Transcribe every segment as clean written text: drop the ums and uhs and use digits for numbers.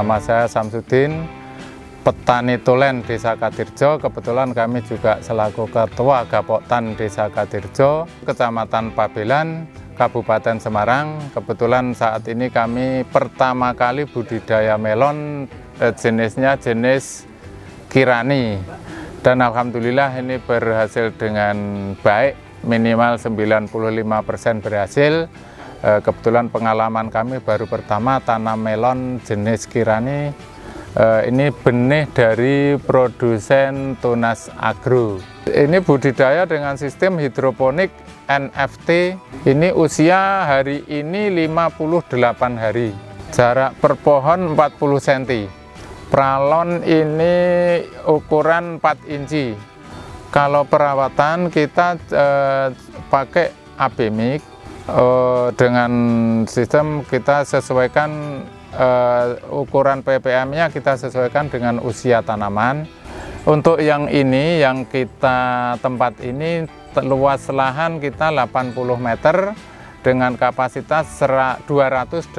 Nama saya Samsudin, petani tulen Desa Kadirjo. Kebetulan kami juga selaku Ketua Gapoktan Desa Kadirjo, Kecamatan Pabelan, Kabupaten Semarang. Kebetulan saat ini kami pertama kali budidaya melon, jenisnya jenis Kirani. Dan alhamdulillah ini berhasil dengan baik, minimal 95% berhasil. Kebetulan pengalaman kami baru pertama tanam melon jenis Kirani. Ini benih dari produsen Tunas Agro. Ini budidaya dengan sistem hidroponik NFT. Ini usia hari ini 58 hari. Jarak per pohon 40 cm. Pralon ini ukuran 4 inci. Kalau perawatan kita pakai Abemik. Dengan sistem kita sesuaikan ukuran ppm-nya, kita sesuaikan dengan usia tanaman. Untuk yang ini, yang kita tempat ini, luas lahan kita 80 meter dengan kapasitas 288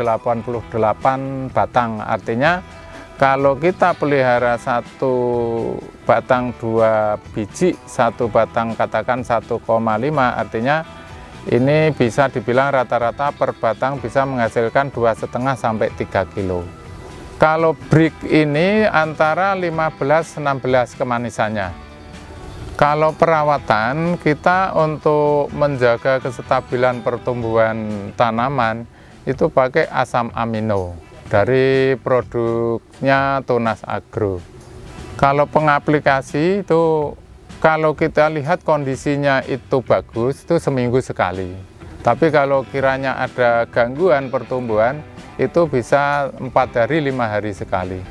batang. Artinya kalau kita pelihara satu batang 2 biji, satu batang katakan 1,5, artinya ini bisa dibilang rata-rata per batang bisa menghasilkan 2,5 sampai 3 kilo. Kalau brick ini antara 15-16 kemanisannya. Kalau perawatan kita untuk menjaga kestabilan pertumbuhan tanaman itu pakai asam amino dari produknya Tunas Agro. Kalau pengaplikasi itu, kalau kita lihat kondisinya itu bagus, itu seminggu sekali. Tapi kalau kiranya ada gangguan pertumbuhan, itu bisa 4 hari, 5 hari sekali.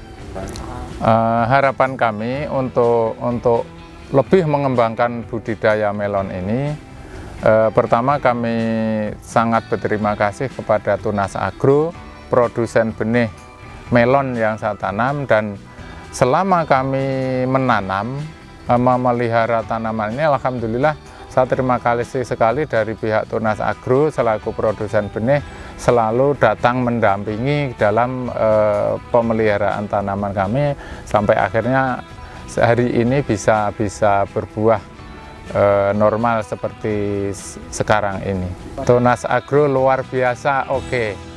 Harapan kami untuk lebih mengembangkan budidaya melon ini, pertama kami sangat berterima kasih kepada Tunas Agro, produsen benih melon yang saya tanam, dan selama kami menanam, memelihara tanaman ini, alhamdulillah saya terima kasih sekali dari pihak Tunas Agro selaku produsen benih selalu datang mendampingi dalam pemeliharaan tanaman kami sampai akhirnya hari ini bisa berbuah normal seperti sekarang ini. Tunas Agro luar biasa, oke.